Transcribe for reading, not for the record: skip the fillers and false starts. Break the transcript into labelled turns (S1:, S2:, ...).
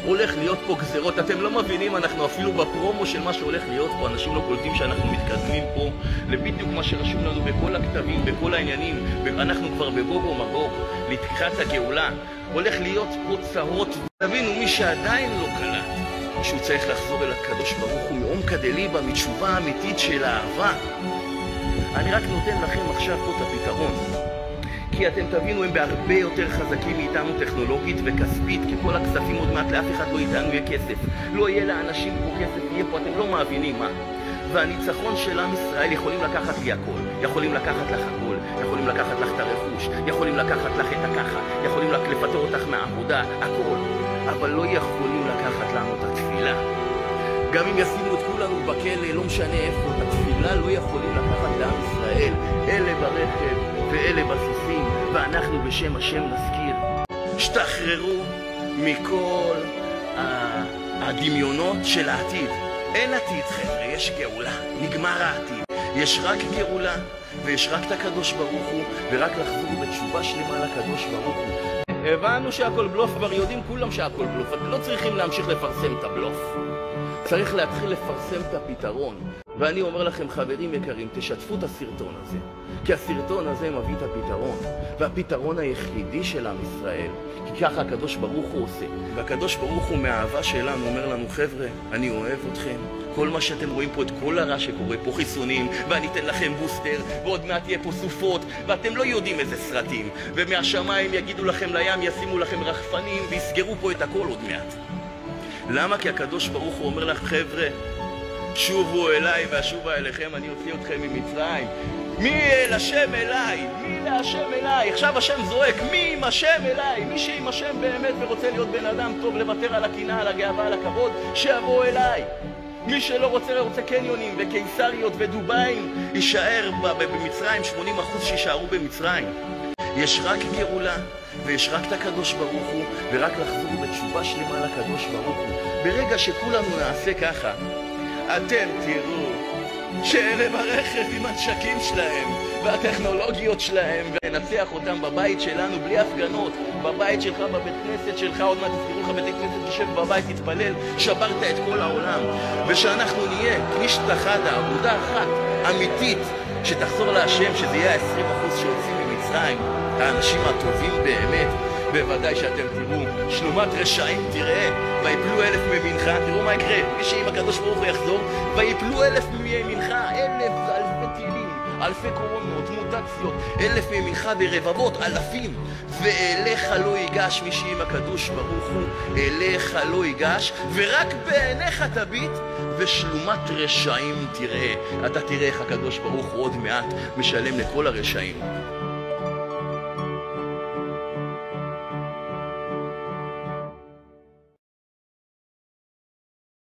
S1: הולך להיות פה גזרות, אתם לא מבינים, אנחנו אפילו בפרומו של מה שהולך להיות פה, אנשים לא קולטים שאנחנו מתקדמים פה לבדיוק מה שרשום לנו בכל הכתבים, בכל העניינים, אנחנו כבר בבוג ומבוג, לתקחת הגאולה, הולך להיות פה צרות, תבינו, מי שעדיין לא קלט, שהוא צריך לחזור אל הקדוש ברוך הוא מעומקא דליבא, מתשובה אמיתית של האהבה. אני רק נותן לכם עכשיו פה את הפתרון. כי אתם תבינו, הם בהרבה יותר חזקים מאיתנו טכנולוגית וכספית, כי כל הכספים עוד מעט לאף אחד לא איתנו יהיה כסף. לא יהיה לאנשים פה כסף, יהיה פה, אתם לא מבינים מה. והניצחון של עם ישראל יכולים לקחת לי הכל. יכולים לקחת לך הכל, יכולים לקחת לך את הרכוש, יכולים לקחת לך את הככה, יכולים לפטר אותך מהעבודה, הכל. אבל לא יכולים לקחת לנו את התפילה. גם אם ישימו את כולנו בכלא, לא משנה איפה, את התפילה לא יכולים לקחת לעם ישראל. אלה ברכב ואלה בסוסים, ואנחנו בשם השם נזכיר. שתחררו מכל הדמיונות של העתיד. אין עתיד, חבר'ה, יש גאולה, נגמר העתיד. יש רק גאולה, ויש רק את הקדוש ברוך הוא, ורק לחזור בתשובה שלמה לקדוש ברוך הוא. הבנו שהכל בלוף, כבר יודעים כולם שהכל בלוף, אתם לא צריכים להמשיך לפרסם את הבלוף. צריך להתחיל לפרסם את הפתרון. ואני אומר לכם, חברים יקרים, תשתפו את הסרטון הזה, כי הסרטון הזה מביא את הפתרון, והפתרון היחידי של עם ישראל, כי ככה הקדוש ברוך הוא עושה. והקדוש ברוך הוא מהאהבה שלנו אומר לנו, חבר'ה, אני אוהב אתכם. כל מה שאתם רואים פה, את כל הרע שקורה פה, חיסונים, ואני אתן לכם בוסטר, ועוד מעט יהיה פה סופות, ואתם לא יודעים איזה סרטים, ומהשמיים יגידו לכם לים, ישימו לכם רחפנים, ויסגרו פה את הכל עוד מעט. למה? כי הקדוש ברוך הוא אומר לך, חבר'ה, שובו אליי ואשובה אליכם, אני אוציא אתכם ממצרים. מי אל השם אליי? מי להשם אליי? עכשיו השם זועק, מי עם השם אליי? מי שעם השם באמת ורוצה להיות בן אדם טוב, לוותר על הקנאה, על הגאווה, על הכבוד, שיבוא אליי. מי שלא רוצה קניונים וקיסריות ודוביים, יישאר במצרים, 80% שישארו במצרים. יש רק גאולה, ויש רק את הקדוש ברוך הוא, ורק לחזור בתשובה שלמה לקדוש ברוך הוא. ברגע שכולנו נעשה ככה, אתם תראו שאלה ברכב עם הנשקים שלהם והטכנולוגיות שלהם, ונצח אותם בבית שלנו בלי הפגנות, בבית שלך, בבית כנסת שלך, עוד מעט תסגרו לך בית כנסת, תשב בבית, תתפלל, שברת את כל העולם. ושאנחנו נהיה כנישת אחד, עבודה אחת אמיתית שתחזור להשם, שזה יהיה 20% שיוצאים ממצרים, האנשים הטובים באמת. בוודאי שאתם תראו, שלומת רשעים תראה, ויפלו 1000 מימינך, תראו מה יקרה, מי שאם הקדוש ברוך הוא יחזור, ויפלו 1000 מימינך, 1000 אלפי טילים, אלפי קורונות, מוטציות, 1000 מימינך ברבבות, אלפים, ואליך לא ייגש מי שאם הקדוש ברוך הוא, אליך לא ייגש, ורק בעיניך תביט, ושלומת רשעים תראה. אתה תראה איך הקדוש ברוך הוא עוד מעט משלם לכל הרשעים.